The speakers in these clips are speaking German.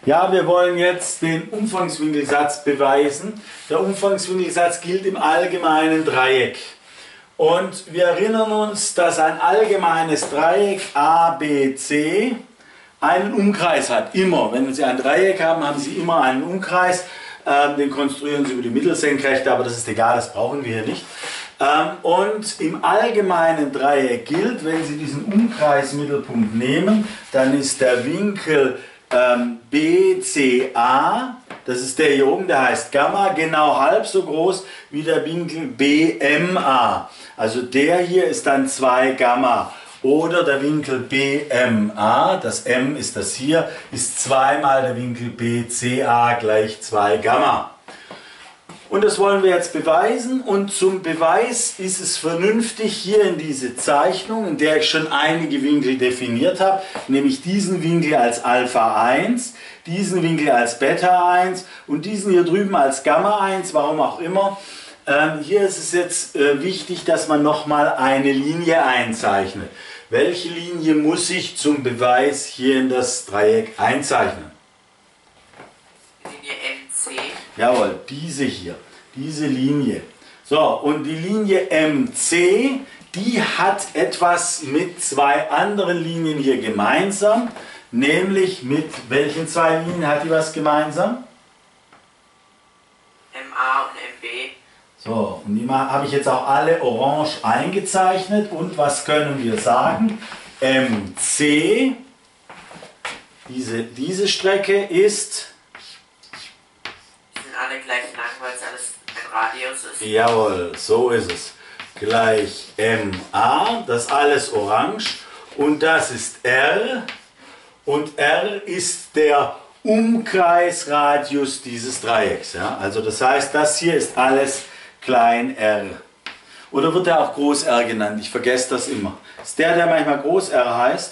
Ja, wir wollen jetzt den Umfangswinkelsatz beweisen. Der Umfangswinkelsatz gilt im allgemeinen Dreieck. Und wir erinnern uns, dass ein allgemeines Dreieck ABC einen Umkreis hat. Immer. Wenn Sie ein Dreieck haben, haben Sie immer einen Umkreis. Den konstruieren Sie über die Mittelsenkrechte, aber das ist egal, das brauchen wir hier nicht. Und im allgemeinen Dreieck gilt, wenn Sie diesen Umkreismittelpunkt nehmen, dann ist der Winkel BCA, das ist der hier oben, der heißt Gamma, genau halb so groß wie der Winkel BMA. Also der hier ist dann 2 Gamma. Oder der Winkel BMA, das M ist das hier, ist zweimal der Winkel BCA gleich 2 Gamma. Und das wollen wir jetzt beweisen, und zum Beweis ist es vernünftig, hier in diese Zeichnung, in der ich schon einige Winkel definiert habe, nämlich diesen Winkel als Alpha 1, diesen Winkel als Beta 1 und diesen hier drüben als Gamma 1, warum auch immer. Hier ist es jetzt wichtig, dass man nochmal eine Linie einzeichnet. Welche Linie muss ich zum Beweis hier in das Dreieck einzeichnen? Linie MC. Jawohl, diese hier, diese Linie. So, und die Linie MC, die hat etwas mit 2 anderen Linien hier gemeinsam. Nämlich mit welchen 2 Linien hat die was gemeinsam? MA und MB. So, und die habe ich jetzt auch alle orange eingezeichnet. Und was können wir sagen? MC, diese Strecke ist... Die sind alle gleich lang, weil es alles ein Radius ist. Jawohl, so ist es. Gleich MA, das ist alles orange. Und das ist R. Und R ist der Umkreisradius dieses Dreiecks. Ja? Also das heißt, das hier ist alles klein r. Oder wird er auch groß R genannt? Ich vergesse das immer. Ist der manchmal groß R heißt?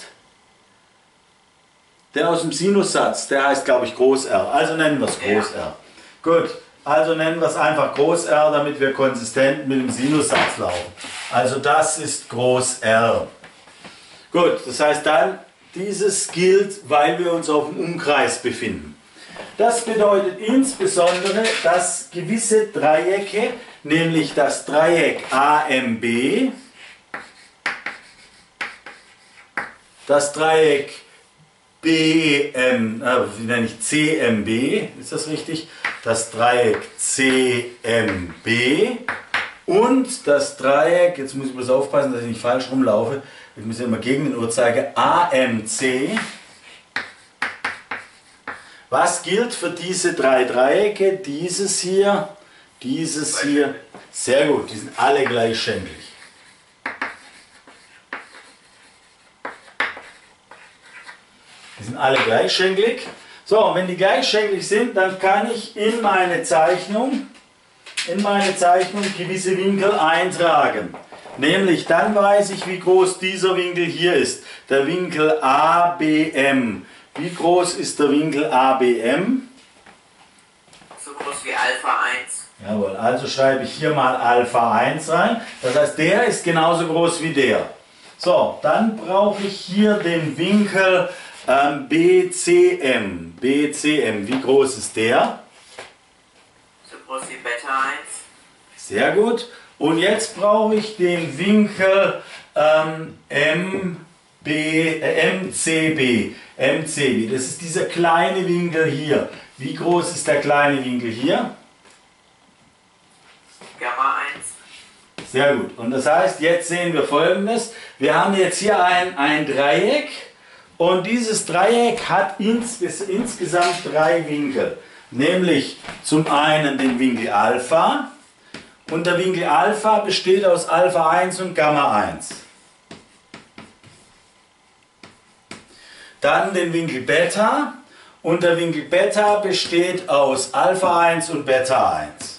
Der aus dem Sinussatz, der heißt, glaube ich, groß R. Also nennen wir es groß R. Gut, also nennen wir es einfach groß R, damit wir konsistent mit dem Sinussatz laufen. Also das ist groß R. Gut, das heißt dann, dieses gilt, weil wir uns auf dem Umkreis befinden. Das bedeutet insbesondere, dass gewisse Dreiecke, nämlich das Dreieck AMB, das Dreieck CMB, ist das richtig? Das Dreieck CMB und das Dreieck, jetzt muss ich bloß aufpassen, dass ich nicht falsch rumlaufe, ich muss ja immer gegen den Uhrzeiger, AMC. Was gilt für diese 3 Dreiecke? Dieses hier, sehr gut, die sind alle gleichschenklig. Die sind alle gleichschenklig. So, und wenn die gleichschenklig sind, dann kann ich in meine Zeichnung gewisse Winkel eintragen. Nämlich dann weiß ich, wie groß dieser Winkel hier ist. Der Winkel ABM. Wie groß ist der Winkel ABM? So groß wie Alpha 1. Jawohl, also schreibe ich hier mal Alpha 1 rein. Das heißt, der ist genauso groß wie der. So, dann brauche ich hier den Winkel BCM. BCM, wie groß ist der? So groß wie Beta 1. Sehr gut. Und jetzt brauche ich den Winkel MCB. MCB, das ist dieser kleine Winkel hier. Wie groß ist der kleine Winkel hier? Gamma 1. Sehr gut. Und das heißt, jetzt sehen wir Folgendes. Wir haben jetzt hier ein Dreieck und dieses Dreieck hat insgesamt 3 Winkel. Nämlich zum einen den Winkel Alpha. Und der Winkel Alpha besteht aus Alpha 1 und Gamma 1. Dann den Winkel Beta. Und der Winkel Beta besteht aus Alpha 1 und Beta 1.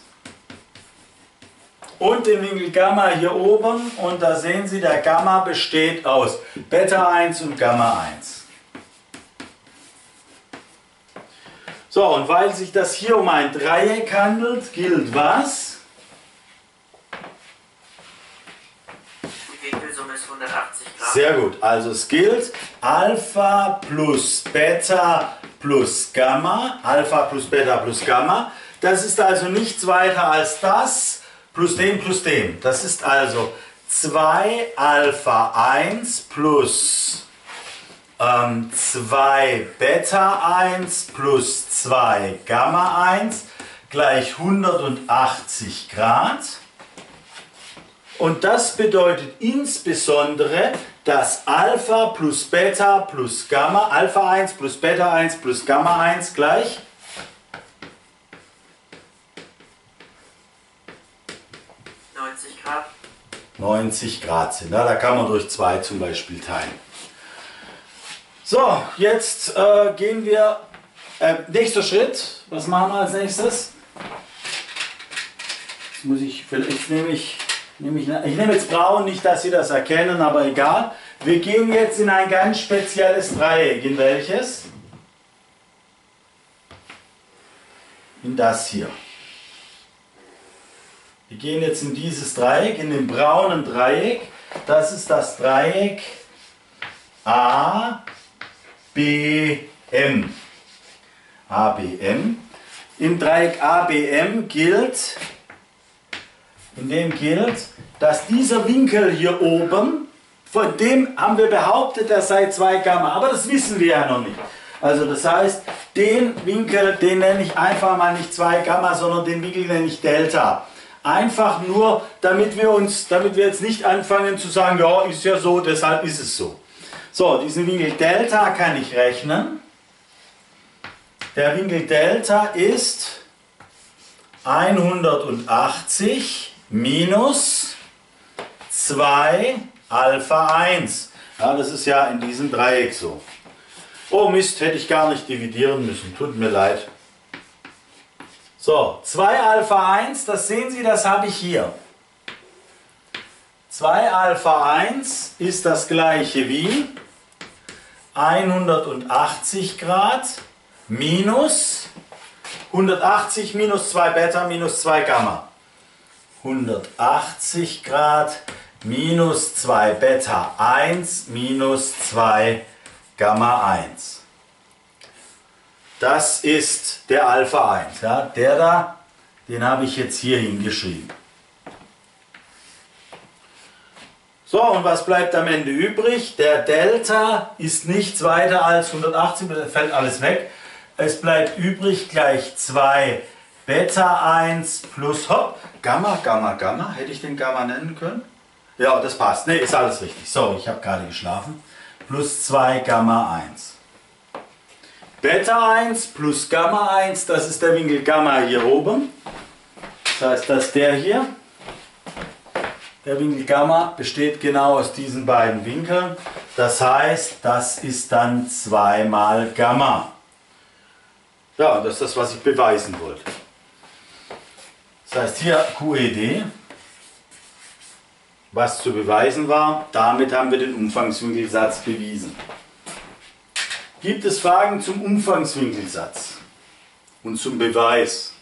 Und den Winkel Gamma hier oben. Und da sehen Sie, der Gamma besteht aus Beta 1 und Gamma 1. So, und weil sich das hier um ein Dreieck handelt, gilt was? Die Winkelsumme ist 180 Grad. Sehr gut, also es gilt Alpha plus Beta plus Gamma, Alpha plus Beta plus Gamma. Das ist also nichts weiter als das plus dem plus dem. Das ist also 2 Alpha 1 plus 2 Beta 1 plus 2 Gamma 1 gleich 180 Grad. Und das bedeutet insbesondere, dass Alpha plus Beta plus Gamma, Alpha 1 plus Beta 1 plus Gamma 1 gleich 90 Grad. 90 Grad sind. Ja, da kann man durch 2 zum Beispiel teilen. So, jetzt gehen wir, nächster Schritt, was machen wir als nächstes? Jetzt muss ich nehme jetzt braun, nicht dass Sie das erkennen, aber egal. Wir gehen jetzt in ein ganz spezielles Dreieck. In welches? In das hier. Wir gehen jetzt in dieses Dreieck, in den braunen Dreieck. Das ist das Dreieck ABM. ABM. Im Dreieck ABM gilt, dass dieser Winkel hier oben, von dem haben wir behauptet, er sei 2 Gamma, aber das wissen wir ja noch nicht. Also das heißt, den Winkel, den nenne ich einfach mal nicht 2 Gamma, sondern den Winkel nenne ich Delta. Einfach nur, damit wir jetzt nicht anfangen zu sagen, ja, ist ja so, deshalb ist es so. So, diesen Winkel Delta kann ich rechnen. Der Winkel Delta ist 180 minus 2 Alpha 1. Ja, das ist ja in diesem Dreieck so. Oh Mist, hätte ich gar nicht dividieren müssen. Tut mir leid. So, 2 Alpha 1, das sehen Sie, das habe ich hier. 2 Alpha 1 ist das gleiche wie 180 Grad minus 180 minus 2 Beta minus 2 Gamma. 180 Grad minus 2 Beta 1 minus 2 Gamma 1. Das ist der Alpha 1. Ja, der da, den habe ich jetzt hier hingeschrieben. So, und was bleibt am Ende übrig? Der Delta ist nichts weiter als 180, das fällt alles weg. Es bleibt übrig gleich 2 Beta 1 plus, hopp, Gamma, Gamma, Gamma. Hätte ich den Gamma nennen können? Ja, das passt. Ne, ist alles richtig. Sorry, ich habe gerade geschlafen. Plus 2 Gamma 1. Beta 1 plus Gamma 1, das ist der Winkel Gamma hier oben. Das heißt, dass der hier, der Winkel Gamma, besteht genau aus diesen beiden Winkeln. Das heißt, das ist dann 2 mal Gamma. Ja, das ist das, was ich beweisen wollte. Das heißt hier QED, was zu beweisen war, damit haben wir den Umfangswinkelsatz bewiesen. Gibt es Fragen zum Umfangswinkelsatz und zum Beweis?